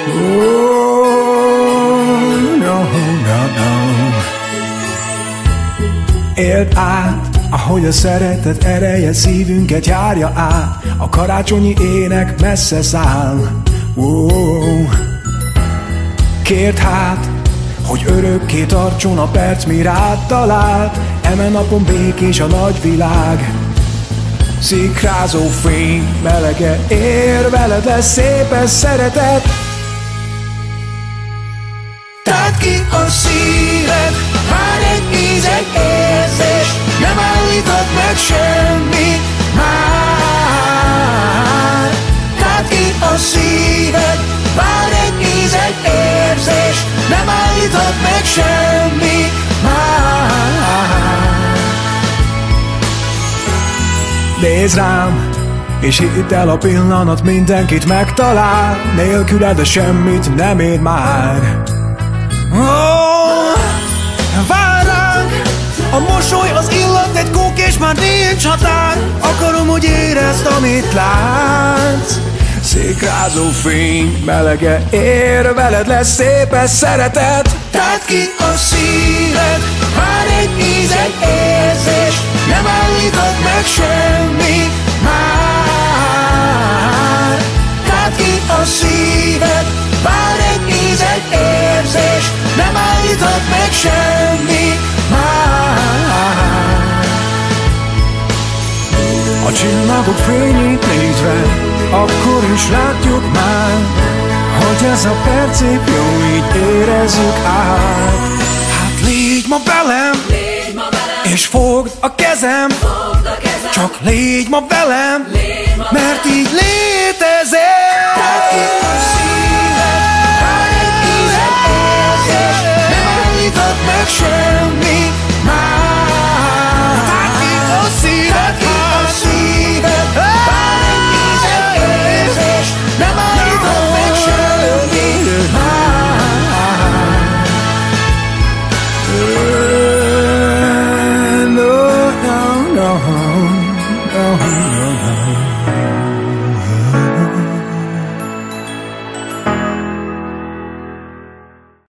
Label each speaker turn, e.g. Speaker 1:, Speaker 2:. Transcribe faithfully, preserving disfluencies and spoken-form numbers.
Speaker 1: no, no, no. Éld át, ahogy a szeretet ereje szívünket járja át. A karácsonyi ének messze száll. Oh. Kérd hát, hogy örökké tartson a perc, mi rád talált. Eme napon békés a nagyvilág. Szikrázó fény melege ér, veled lesz szép ez szeretet. Tedd ki a szíved, várj egy íz, egy érzés, nem állíthat meg semmi már. Tedd ki a szíved, várj egy íz, egy érzés, nem állíthat meg semmi már. Nézd rám, és hidd el, a pillanat mindenkit megtalál. Nélküled semmit nem ér már. Oh, vár ránk a mosoly, az illat, egy kók, és már nincs határ. Akarom, hogy érezd, amit látsz. Szikrázó fény melege ér, veled lesz szép ez szeretet. Tedd ki a szíved, vár egy íz, egy érzés, nem állíthat meg semmi már. Tedd ki a szíved, vár egy íz, egy érzés, nem állíthat meg semmi már. A csillagok fényét nézve, akkor is látjuk már, hogy ez a perc épp jó, így érezzük át. Hát légy ma velem,
Speaker 2: légy ma velem,
Speaker 1: és fogd a kezem,
Speaker 2: fogd a kezem,
Speaker 1: csak légy ma velem,
Speaker 2: légy ma